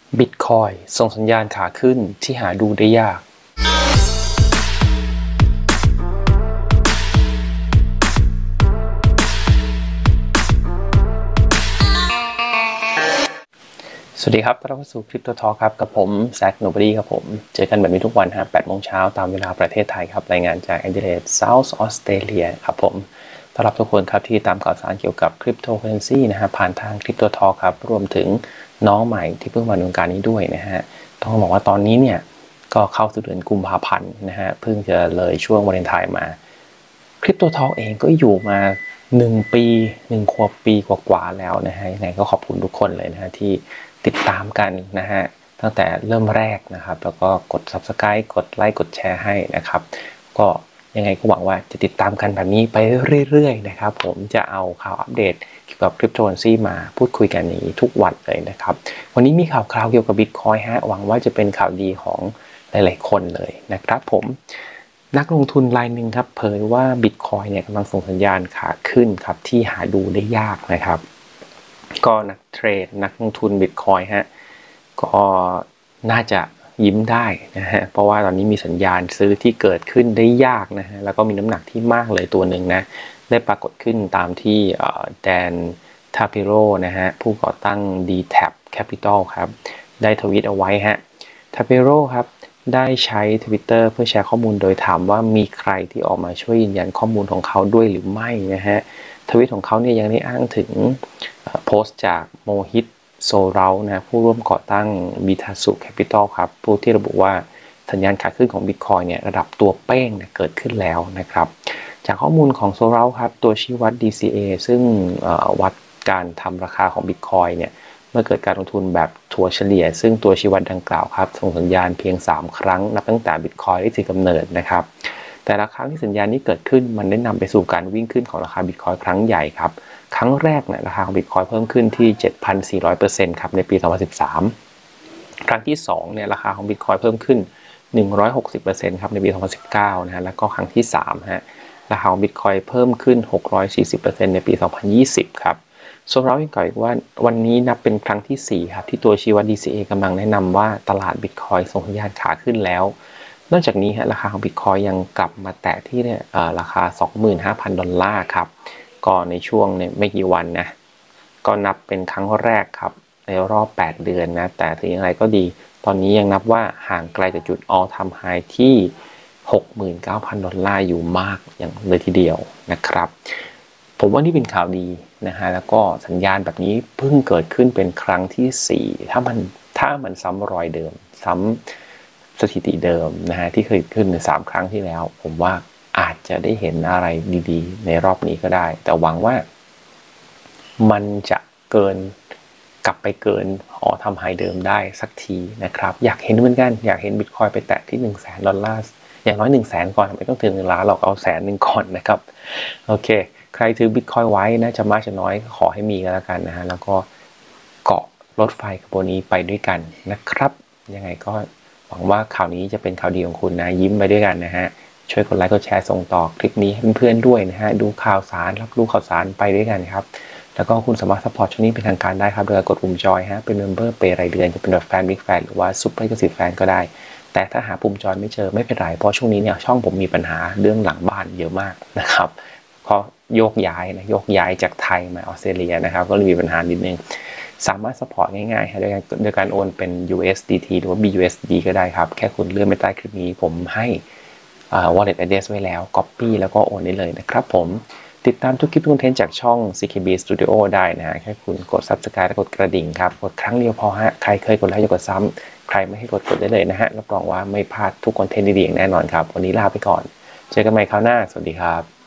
บิตคอยส่งสัญญาณขาขึ้นที่หาดูได้ยากสวัสดีครับต้อนรับเข้าสู่คริปโตทอล์คครับกับผมแซคโนบอดี้ครับผมเจอกันแบบนี้ทุกวันครับ8 โมงเช้าตามเวลาประเทศไทยครับรายงานจากแอดิเลดเซาท์ออสเตรเลียครับผมต้อนรับทุกคนครับที่ตามข่าวสารเกี่ยวกับคริปโตเคอเรนซีนะฮะผ่านทางคริปโตทอล์คครับรวมถึงน้องใหม่ที่เพิ่งมาในวงการนี้ด้วยนะฮะต้องบอกว่าตอนนี้เนี่ยก็เข้าสู่เดือนกุมภาพันธ์นะฮะเพิ่งจะเลยช่วงวาเลนไทน์มาคริปโตทอล์คเองก็อยู่มา1 ปี1 ขวบปีกว่าๆแล้วนะฮะยังไงก็ขอบคุณทุกคนเลยนะฮะที่ติดตามกันนะฮะตั้งแต่เริ่มแรกนะครับแล้วก็กด Subscribe กดไลค์กดแชร์ให้นะครับก็ยังไงก็หวังว่าจะติดตามกันแบบนี้ไปเรื่อยๆนะครับผมจะเอาข่าวอัปเดตเกี่ยวกับคริปโตเคอเรนซีมาพูดคุยกันนี้ทุกวันเลยนะครับวันนี้มีข่าวคราวเกี่ยวกับ Bitcoin ฮะหวังว่าจะเป็นข่าวดีของหลายๆคนเลยนะครับผมนักลงทุนรายหนึ่งครับเผยว่า Bitcoin เนี่ยกำลังส่งสัญญาณขาขึ้นครับที่หาดูได้ยากนะครับก็นักเทรดนักลงทุน Bitcoin ฮะก็น่าจะยิ้มได้นะฮะเพราะว่าตอนนี้มีสัญญาณซื้อที่เกิดขึ้นได้ยากนะฮะแล้วก็มีน้ำหนักที่มากเลยตัวหนึ่งนะได้ปรากฏขึ้นตามที่แดนทาปิโรนะฮะผู้ก่อตั้ง DTAP Capital ครับได้ทวีตเอาไว้ฮะทาปิโรครับได้ใช้ Twitter เพื่อแชร์ข้อมูลโดยถามว่ามีใครที่ออกมาช่วยยืนยันข้อมูลของเขาด้วยหรือไม่นะฮะทวิตของเขาเนี่ยยังได้อ้างถึงโพสต์จากโมฮิตโซเรานะผู้ร่วมก่อตั้ง Bitasu Capital ครับผู้ที่ระบุว่าสัญญาณขาขึ้นของ Bitcoin เนี่ยระดับตัวเป้งเนี่ยเกิดขึ้นแล้วนะครับจากข้อมูลของโซเราครับตัวชี้วัด DCA ซึ่งวัดการทำราคาของ Bitcoin เนี่ยเมื่อเกิดการลงทุนแบบถัวเฉลี่ยซึ่งตัวชี้วัดดังกล่าวครับส่งสัญญาณเพียง3 ครั้งนับตั้งแต่ Bitcoin ได้ถือกำเนิดนะครับแต่ละครั้งที่สัญญาณนี้เกิดขึ้นมันได้นำไปสู่การวิ่งขึ้นของราคา Bitcoin ครั้งใหญ่ครับครั้งแรกเนี่ยราคาของ Bitcoin เพิ่มขึ้นที่ 7,400% ครับในปี 2013 ครั้งที่2เนี่ยราคาของ Bitcoin เพิ่มขึ้น 160% ครับในปี 2019 นะฮะแล้วก็ครั้งที่3ฮะราคาของ Bitcoin เพิ่มขึ้น 640% ในปี 2020 ครับส่วนเรายังกล่าวอีกว่าวันนี้นับเป็นครั้งที่4ครับที่ตัวชี้วัด DCA กำลังแนะนำว่าตลาด Bitcoin ส่งสัญญาณขาขึ้นแล้วนอกจากนี้ฮะราคาของ Bitcoin ยังกลับมาแตะที่ราคา $25,000 ครับก็ในช่วงไม่กี่วันนะก็นับเป็นครั้งแรกครับในรอบ8 เดือนนะแต่ถึงอย่างไรก็ดีตอนนี้ยังนับว่าห่างไกลจากจุด all time high ที่ $69,000 อยู่มากอย่างเลยทีเดียวนะครับผมว่านี่เป็นข่าวดีนะฮะแล้วก็สัญญาณแบบนี้เพิ่งเกิดขึ้นเป็นครั้งที่4ถ้ามันซ้ำรอยเดิมซ้ำสถิติเดิมนะฮะที่เคยขึ้นใน3 ครั้งที่แล้วผมว่าอาจจะได้เห็นอะไรดีๆในรอบนี้ก็ได้แต่หวังว่ามันจะกลับไปเกินทำไฮเดิมได้สักทีนะครับอยากเห็นเหมือนกันอยากเห็น Bitcoin ไปแตะที่$100,000อย่างน้อย100,000ก่อนไม่ต้องถึง1 ล้านหรอกเอา100,000ก่อนนะครับโอเคใครถือ Bitcoin ไว้นะจะมากจะน้อยขอให้มีกันแล้วกันนะฮะแล้วก็เกาะรถไฟขบวนนี้ไปด้วยกันนะครับยังไงก็หวังว่าข่าวนี้จะเป็นข่าวดีของคุณนะยิ้มไปด้วยกันนะฮะช่วยกดไลค์กดแชร์ส่งต่อคลิปนี้ให้เพื่อนๆด้วยนะฮะดูข่าวสารรับรู้ข่าวสารไปด้วยกันครับแล้วก็คุณสามารถซัพพอร์ตช่องนี้เป็นทางการได้ครับโดยกดปุ่มจอยฮะเป็นเมมเบอร์เปย์รายเดือนจะเป็นแบบแฟนบิ๊กแฟนหรือว่าซุปเปอร์กสิทธิ์แฟนก็ได้แต่ถ้าหาปุ่มจอยไม่เจอไม่เป็นไรเพราะช่วงนี้เนี่ยช่องผมมีปัญหาเรื่องหลังบ้านเยอะมากนะครับเพราะโยกย้ายจากไทยมาออสเตรเลียนะครับก็เลยมีปัญหานิดนึงสามารถซัพพอร์ตง่ายๆโดยการโอนเป็น USDT หรือว่า BUSD ก็ได้ครับแค่คุณเลื่อนไปใต้คลิปนี้ผมให้wallet address ไว้แล้ว copy แล้วก็โอนได้เลยนะครับผมติดตามทุกคลิปคอนเทนต์จากช่อง CKB Studio ได้นะฮะแค่คุณกด Subscribe และกดกระดิ่งครับกดครั้งเดียวพอฮะใครเคยกดไลค์อย่ากดซ้ำใครไม่ให้กดได้เลยนะฮะรับรองว่าไม่พลาดทุกคอนเทนต์ดีๆอย่างแน่นอนครับวันนี้ลาไปก่อนเจอกันใหม่คราวหน้าสวัสดีครับ